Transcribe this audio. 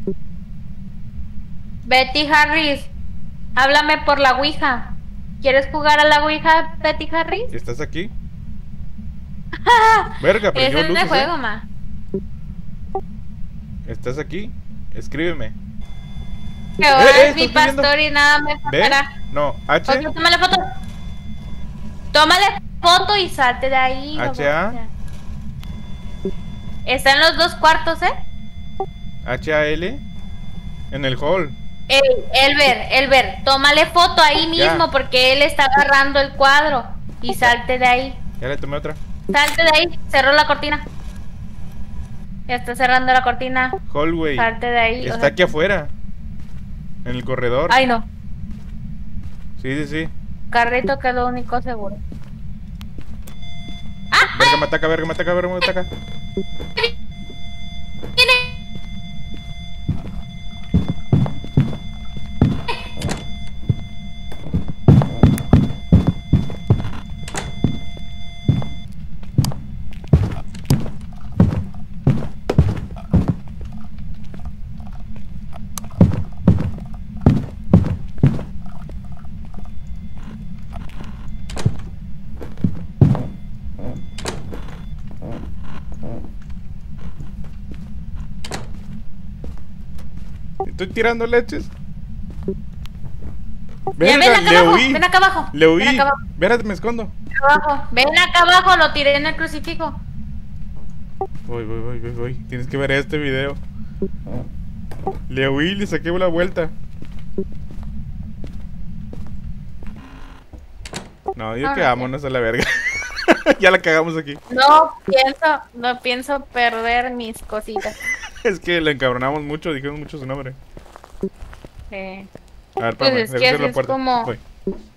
Betty Harris, háblame por la Ouija. ¿Quieres jugar a la Ouija, Betty Harris? ¿Estás aquí? Verga, pero yo Ese es luces, el juego, ma. ¿Estás aquí? Escríbeme. Que ahora es estoy mi pastor y nada me ¿Ve? faltará. No, H. Ok, tómale foto. Tómale foto y salte de ahí. HA. Está en los dos cuartos, HAL. En el hall. Ey, Elber, tómale foto ahí mismo Ya. porque él está agarrando el cuadro. Y salte de ahí. Ya le tomé otra. Salte de ahí. Cerró la cortina. Ya está cerrando la cortina. Hallway. Salte de ahí. Está aquí afuera. En el corredor. Ay, no. Sí, sí, sí. Carrito que es lo único seguro. Verga, me ataca, verga, me ataca, verga, me ataca. Estoy tirando leches. Ya, Verga, ven acá le abajo, huí. ven acá abajo. Le huí. Ven acá abajo. Espérate, me escondo. Abajo. Ven acá abajo, lo tiré en el crucifijo. Voy. Tienes que ver este video. Le huí y le saqué una vuelta. No, yo que vámonos a la verga. Ya la cagamos aquí. No pienso perder mis cositas. Es que le encabronamos mucho, dijeron mucho su nombre. A ver, Pues espérame, es que déjame cerrar así la es puerta. como- Voy.